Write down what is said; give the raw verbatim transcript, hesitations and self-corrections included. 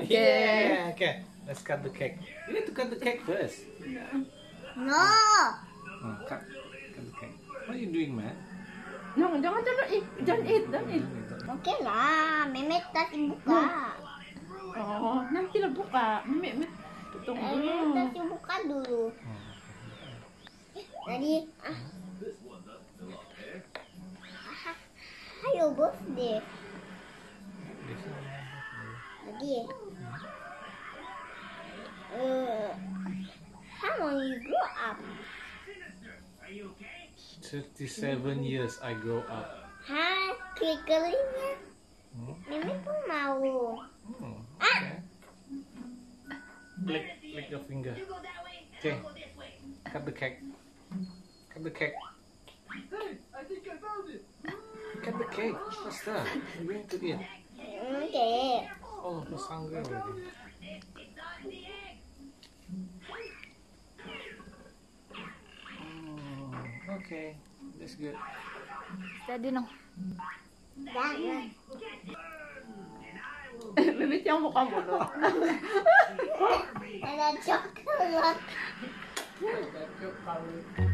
Okay. Yeah. Okay. Let's cut the cake. You need to cut the cake first. No. Oh, cut, cut the cake. What are you doing, man? No, jangan jangan eat, jangan eat, jangan eat. Oke lah, Memet tadi buka. Oh, nanti lah buka. Mimi, Mimi, tunggu Memet dulu. tadi buka dulu. Tadi, ah. Ayo birthday. Lagi. Uh, how long you grow up? thirty-seven years I grow up. Hah, klik-kliknya. Hmm? Memet pun mau. Hmm, okay. Lick, lick your finger. Okay. Cut the cake. Cut the cake. Hey, I think I found it. Cut the cake. Faster. I'm going to eat. Okay. Oh, I'm hungry already. Mm, okay, that's good. Tadi no. Jangan. Mimi yang muka mulu. Ada coklat. That's good,